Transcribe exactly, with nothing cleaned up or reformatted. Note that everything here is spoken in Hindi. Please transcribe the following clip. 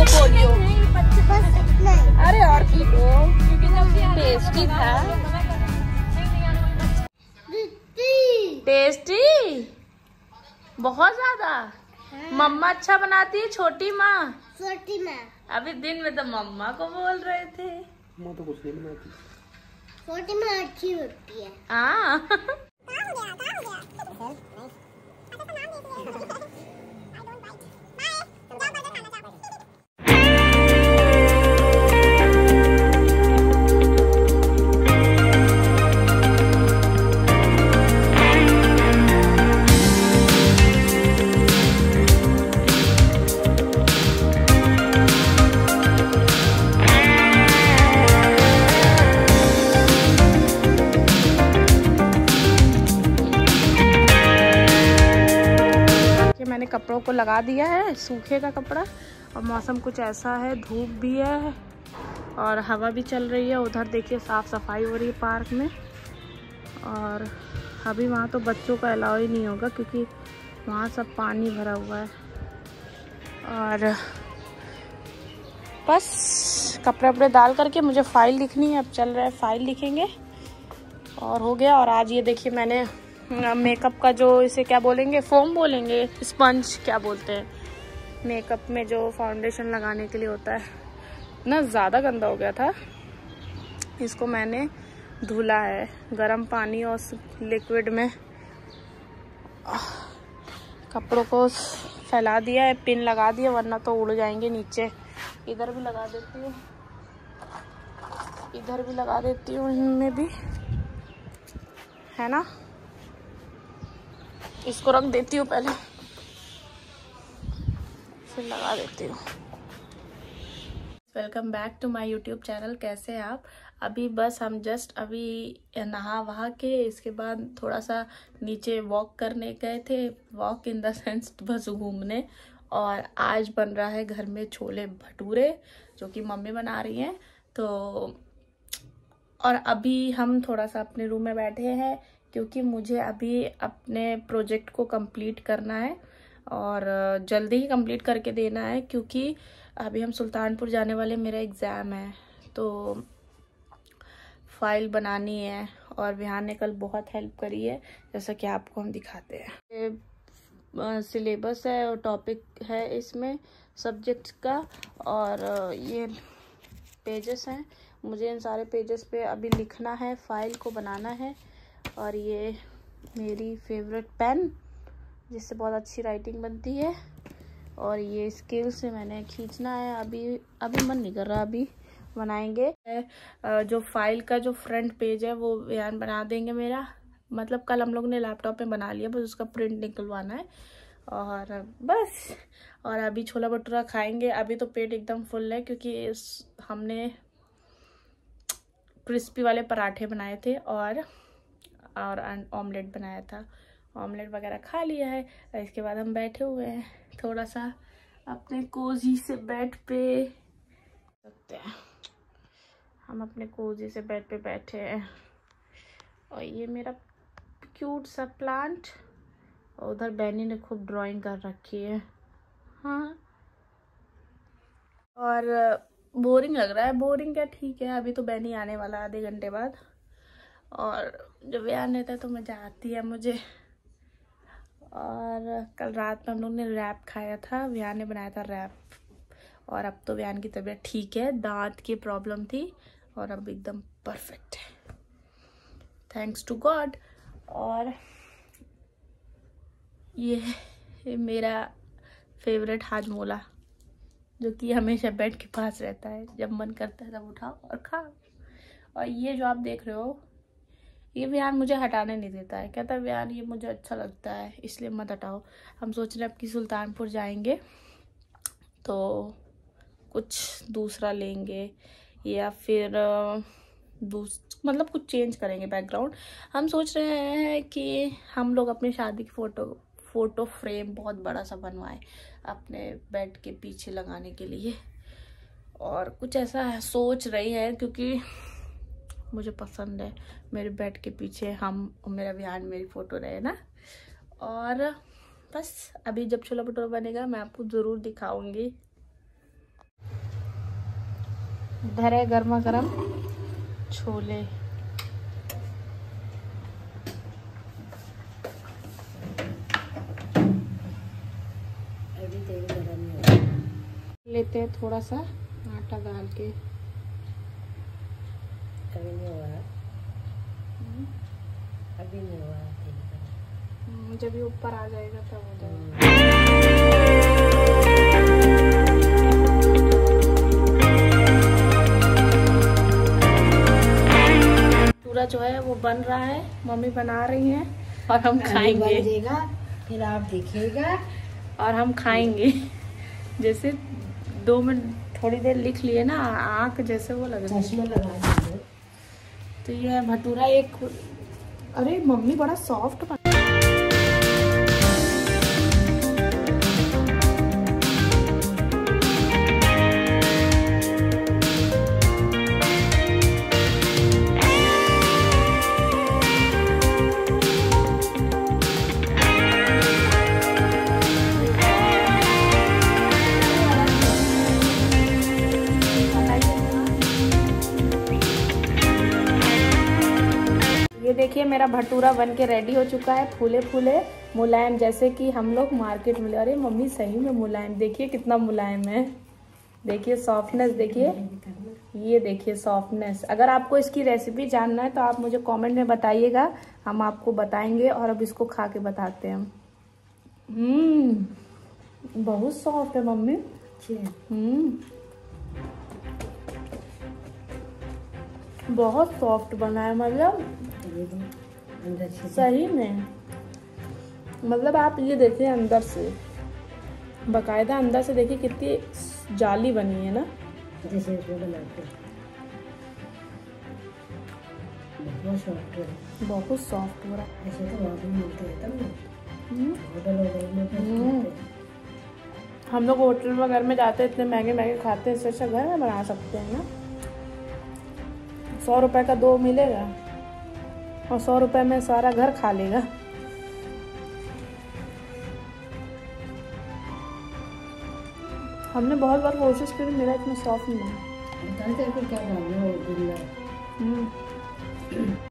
पोलियो। अरे और पी लो, टेस्टी था। टेस्टी बहुत ज्यादा। मम्मा अच्छा बनाती है छोटी माँ। छोटी माँ अभी दिन में तो मम्मा को बोल रहे थे। माँ तो कुछ नहीं बनाती। छोटी माँ अच्छी होती है। हाँ मैंने कपड़ों को लगा दिया है, सूखेगा कपड़ा। और मौसम कुछ ऐसा है, धूप भी है और हवा भी चल रही है। उधर देखिए साफ सफाई हो रही है पार्क में। और अभी वहाँ तो बच्चों का अलाउ ही नहीं होगा क्योंकि वहाँ सब पानी भरा हुआ है। और बस कपड़े वपड़े डाल करके मुझे फाइल लिखनी है। अब चल रहा है, फाइल लिखेंगे और हो गया। और आज ये देखिए मैंने मेकअप का जो, इसे क्या बोलेंगे, फोम बोलेंगे, स्पंज क्या बोलते हैं, मेकअप में जो फाउंडेशन लगाने के लिए होता है ना, ज़्यादा गंदा हो गया था। इसको मैंने धुला है गर्म पानी और लिक्विड में, कपड़ों को फैला दिया है, पिन लगा दिया वरना तो उड़ जाएंगे नीचे। इधर भी लगा देती हूँ, इधर भी लगा देती हूँ, इनमें भी है ना। इसको रख देती हूँ पहले, फिर लगा देती हूँ। Welcome back to my YouTube channel. कैसे हैं आप? अभी बस हम जस्ट अभी नहा वहा के इसके बाद थोड़ा सा नीचे वॉक करने गए थे। वॉक इन द सेंस बस घूमने। और आज बन रहा है घर में छोले भटूरे जो कि मम्मी बना रही हैं। तो और अभी हम थोड़ा सा अपने रूम में बैठे हैं क्योंकि मुझे अभी अपने प्रोजेक्ट को कंप्लीट करना है और जल्दी ही कंप्लीट करके देना है क्योंकि अभी हम सुल्तानपुर जाने वाले, मेरा एग्ज़ाम है तो फाइल बनानी है। और विहान ने कल बहुत हेल्प करी है, जैसा कि आपको हम दिखाते हैं। ये सिलेबस है और टॉपिक है इसमें सब्जेक्ट का, और ये पेजेस हैं। मुझे इन सारे पेजेस पे अभी लिखना है, फाइल को बनाना है। और ये मेरी फेवरेट पेन जिससे बहुत अच्छी राइटिंग बनती है। और ये स्केल से मैंने खींचना है। अभी अभी मन नहीं कर रहा, अभी बनाएंगे। जो फाइल का जो फ्रंट पेज है वो विहान बना देंगे मेरा, मतलब कल हम लोग ने लैपटॉप में बना लिया, बस उसका प्रिंट निकलवाना है। और बस, और अभी छोला भटूरा खाएंगे। अभी तो पेट एकदम फुल है क्योंकि इस हमने क्रिस्पी वाले पराठे बनाए थे और और ऑमलेट बनाया था। ऑमलेट वगैरह खा लिया है। इसके बाद हम बैठे हुए हैं थोड़ा सा अपने कोजी से बेड पे, सकते हैं हम अपने कोजी से बेड पे बैठे हैं। और ये मेरा क्यूट सा प्लांट, और उधर बैनी ने खूब ड्राइंग कर रखी है। हाँ, और बोरिंग लग रहा है। बोरिंग क्या, ठीक है, अभी तो बैनी आने वाला आधे घंटे बाद। और जब विहान रहता है तो मज़ा आती है मुझे। और कल रात में हम लोग ने रैप खाया था, विहान ने बनाया था रैप। और अब तो विहान की तबीयत ठीक है, दांत की प्रॉब्लम थी और अब एकदम परफेक्ट है, थैंक्स टू गॉड। और ये है मेरा फेवरेट हाजमोला जो कि हमेशा बेड के पास रहता है, जब मन करता है तब उठाओ और खाओ। और ये जो आप देख रहे हो, ये विहान मुझे हटाने नहीं देता है, कहता है विहान ये मुझे अच्छा लगता है इसलिए मत हटाओ। हम सोच रहे हैं अब कि सुल्तानपुर जाएंगे तो कुछ दूसरा लेंगे या फिर दूस मतलब कुछ चेंज करेंगे बैकग्राउंड। हम सोच रहे हैं कि हम लोग अपनी शादी की फ़ोटो फ़ोटो फ्रेम बहुत बड़ा सा बनवाएं अपने बेड के पीछे लगाने के लिए। और कुछ ऐसा सोच रही है क्योंकि मुझे पसंद है मेरे बेड के पीछे हम और मेरा विहान, मेरी फ़ोटो रहे ना। और बस अभी जब छोला भटूरा बनेगा मैं आपको ज़रूर दिखाऊंगी। इधर है गर्मा गर्म छोले। अभी तेल गरम नहीं हुआ। लेते हैं थोड़ा सा आटा डाल के। अभी नहीं हुआ, अभी नहीं हुआ तेल गरम। जब ये ऊपर आ जाएगा तब हो जाएगा। पूरा जो है वो बन रहा है, मम्मी बना रही हैं और हम खाएंगे। बनेगा फिर आप देखिएगा और हम खाएंगे। जैसे दो मिनट थोड़ी देर लिख लिए ना, आँख जैसे वो लग रही है। चश्मा लगा दीजिए। तो ये है भटूरा एक। अरे मम्मी बड़ा सॉफ्ट बना। ये देखिए मेरा भटूरा बन के रेडी हो चुका है, फूले फूले मुलायम, जैसे कि हम लोग मार्केट में। अरे मम्मी सही में मुलायम, देखिए कितना मुलायम है। देखिए सॉफ्टनेस, देखिए ये देखिए सॉफ्टनेस। अगर आपको इसकी रेसिपी जानना है तो आप मुझे कमेंट में बताइएगा, हम आपको बताएंगे। और अब इसको खा के बताते हैं हम। हम्म बहुत सॉफ्ट है मम्मी। हम्म बहुत सॉफ्ट बना है, मतलब सही में। मतलब आप ये देखिए अंदर से, बकायदा अंदर से देखिए कितनी जाली बनी है ना। जैसे इसमें बनाते हैं। बहुत सॉफ्ट है, बहुत सॉफ्ट हो रहा है। ऐसे तो वहाँ भी मिलते हैं तब ना, हम्म, होटल वगैरह में तो हम्म। मिलते हैं। हम लोग होटल वगैरह में जाते हैं, इतने महंगे महंगे खाते हैं, इससे अच्छा घर में बना सकते हैं ना। सौ रुपए का दो मिलेगा और सौ रुपए में सारा घर खा लेगा। हमने बहुत बार कोशिश करी, मेरा इतना सॉफ्ट नहीं है। बताते हैं फिर क्या डालना है वो दिन में। हम्म